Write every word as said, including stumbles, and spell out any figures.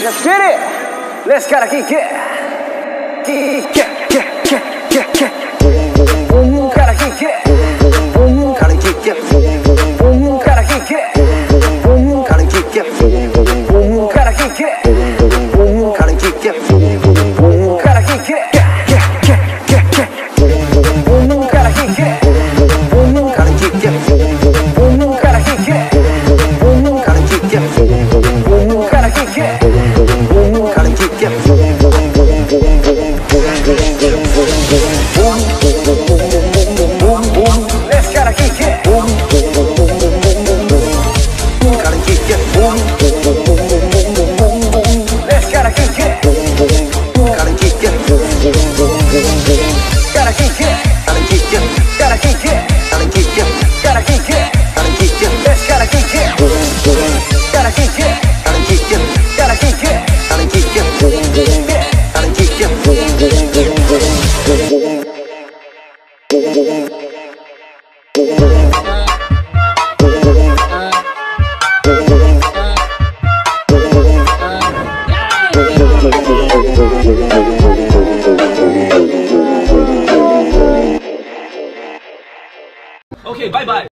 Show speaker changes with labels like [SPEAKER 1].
[SPEAKER 1] Let's get it. Let's gotta kick it. Kick it, kick, kick, kick, kick. Boom, boom, boom, gotta kick it. Boom, boom, gotta kick it. Boom, boom, gotta kick it. Boom, gotta kick it. Boom, gotta kick it. Boom, gotta kick it. Boom, gotta kick it. Kick, kick, kick, kick. Boom, gotta kick it. Boom, gotta kick it. Boom, gotta kick it. Boom, gotta kick it. Boom, gotta kick it. Boom, gotta kick it. Let's gotta kick it. Boom, gotta kick it. Boom, let's gotta kick it. Gotta kick it. Gotta kick it. Gotta kick it. Gotta kick it. Gotta kick it. Gotta kick it. Gotta kick it. Let's gotta kick it. Gotta kick it. Gotta kick it. Gotta kick it. Gotta kick it. Gotta kick
[SPEAKER 2] Okay, bye bye.